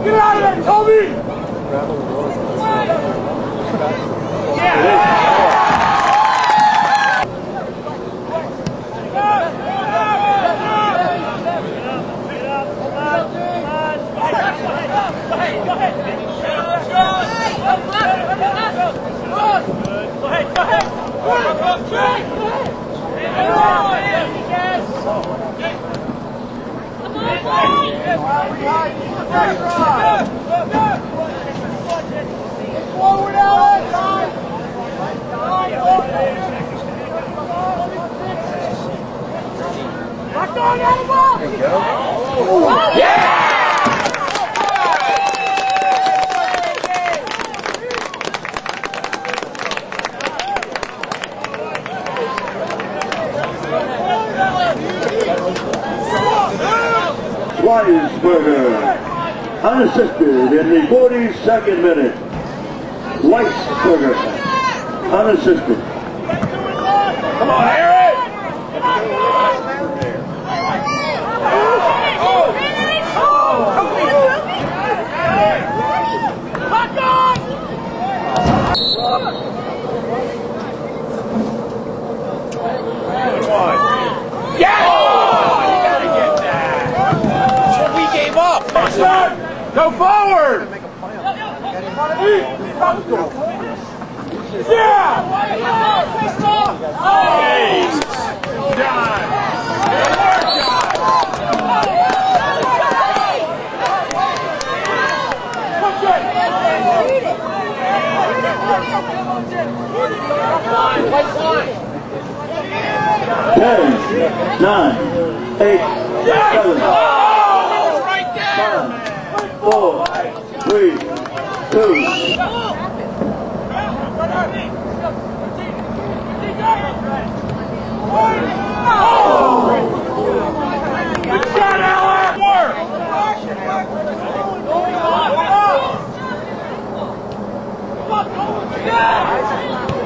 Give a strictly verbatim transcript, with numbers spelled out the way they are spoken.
Get out of there, Toby! Yeah! Forward, Alex! Lock on, Alex! There you go. Oh, yeah! Weisberger, unassisted in the forty-second minute. Weisberger, unassisted. Come on, Harry! Go forward! Yeah! Hey! John! Ten, nine, eight, seven, five, four, three, two. Good shot, Alex! Come on!